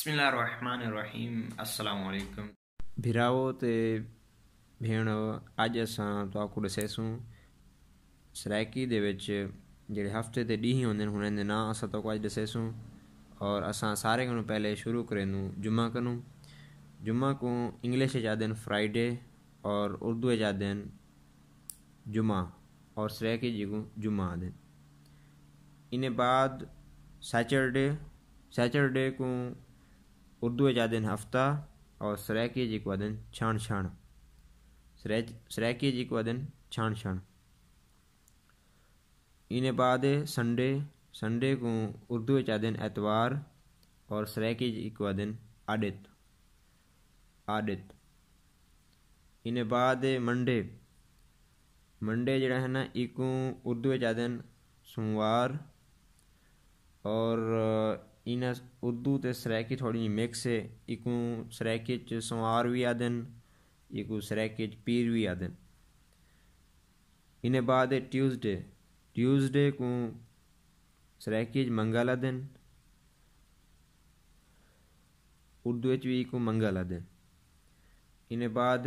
बिस्मिल्लाहिर्रहमानिर्रहीम अस्सलामु अलैकुम भिरावो ते भेणो अज असां तुहाकू दसेसूं सराइकी दे विच ਜਿਹੜੇ ਹਫਤੇ ਦੇ ਡੀਹ ਹੁੰਦੇ ਨੇ ਉਹਨਾਂ ਦੇ ਨਾਂ ਅਸਾਂ ਤੋਂ ਅੱਜ ਦਸੇसूं और असां सारे को पहले शुरू करें जुम्मा करूँ जुम्मा को इंग्लिश जाते हैं फ्राइडे और उर्दू जाते हैं जुम्मा और सराइकी जी को जुम्मा आते इन्हें बाद सैटरडे को उर्दू जाते हैं हफ्ता और सराइकी जी को आते हैं छाण छाण सराइकी जी को आते हैं छाण छाण इन्हें बाद संडे को उर्दू आते हैं एतवार और सराइकी जी को आते हैं आदित इन्हें बाद मंडे जड़ा है ना इको उर्दू आते हैं सोमवार और इन उर्दू ते सराइकी थोड़ी मिक्स है इको सराइकी सोमवार भी आते हैं इको सराइकी पीर भी आते हैं इन्हें बाद ट्यूसडे को सराइकी मंगल आते हैं उर्दू भी को मंगल आते हैं इन्हें बाद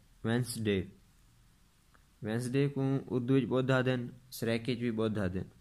वेंसडे को उर्दू बुध आते हैं सराइकी भी बुध आते हैं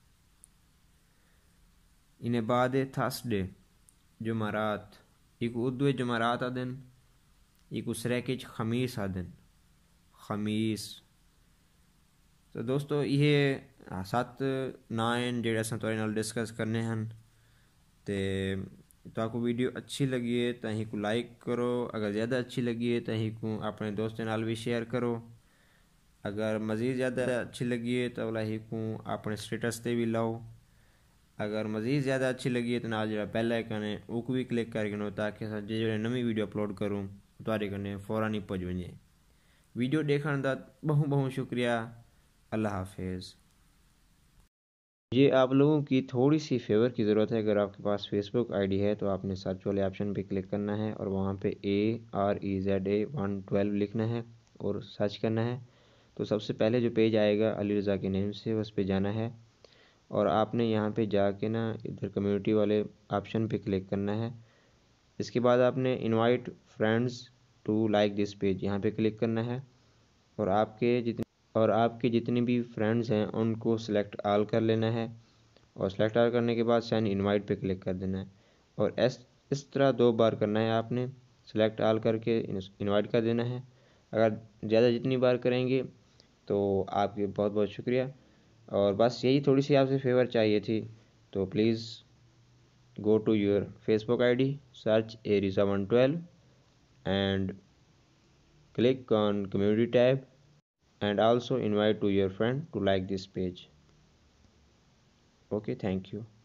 इन्हें बाद थर्सडे जुमारात इको उर्दू जुमारात आते हैं इको सराइकी खमीस आते हैं खमीस तो दोस्तों ये 7 नाइन जेडे असां तुहाडे नाल डिस्कस करने हैं ते तुहाकू वीडियो अच्छी लगी है तो ही को लाइक करो अगर ज़्यादा अच्छी लगी है तो ही को अपने दोस्तों नाल भी शेयर करो अगर मज़ीद ज़्यादा अच्छी लगी है तो ही को अपने स्टेटस ते भी लाओ अगर मज़ीद ज़्यादा अच्छी लगी है तो नाल जो बेल आइकन है वो भी क्लिक करके ताकि जो नवी वीडियो अपलोड करूँ तुहाडे कने फौरन ही पहुंच वञे वीडियो देखने का बहुत शुक्रिया अल्लाह हाफिज़। ये आप लोगों की थोड़ी सी फेवर की ज़रूरत है अगर आपके पास फेसबुक आईडी है तो आपने सर्च वाले ऑप्शन पे क्लिक करना है और वहाँ पे AREZA112 लिखना है और सर्च करना है तो सबसे पहले जो पेज आएगा अली रज़ा के नेम से उस पे जाना है और आपने यहाँ पे जाके ना इधर कम्युनिटी वाले ऑप्शन पे क्लिक करना है इसके बाद आपने invite friends to like this page यहाँ पे क्लिक करना है और आपके जितने भी फ्रेंड्स हैं उनको सेलेक्ट ऑल कर लेना है और सेलेक्ट ऑल करने के बाद सेंड इनवाइट पे क्लिक कर देना है और इस तरह 2 बार करना है आपने सेलेक्ट ऑल करके इनवाइट कर देना है अगर ज़्यादा जितनी बार करेंगे तो आपके बहुत बहुत शुक्रिया और बस यही थोड़ी सी आपसे फेवर चाहिए थी तो please go to your Facebook ID search AREZA112 and click on community tab and also invite to your friend to like this page. Okay, thank you.